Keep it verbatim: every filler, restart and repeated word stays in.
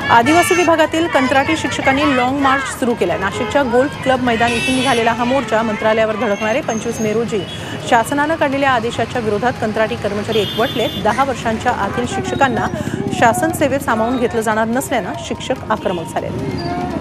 आदिवासी विभागातील कंत्राटी शिक्षकांनी लॉंग मार्च सुरू केलाय। नाशिकच्या गोल्फ क्लब मैदान इथून निघालेला हा मोर्चा मंत्रालयावर धडकणारे पंचवीस मे रोजी शासनाने काढलेल्या आदेशाच्या विरोधात कंत्राटी कर्मचारी एकवटले। दहा वर्षांच्या आतील शिक्षकांना शासन सेवेत सामावून घेतलं जाणार नसल्याने शिक्षक आक्रमक झाले।